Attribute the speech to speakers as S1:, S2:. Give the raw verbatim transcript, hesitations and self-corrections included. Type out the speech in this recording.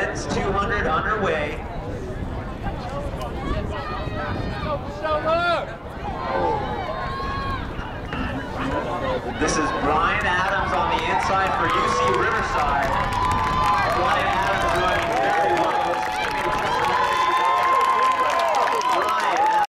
S1: men's two hundred underway. This is Brian Adams on the inside for U C Riverside.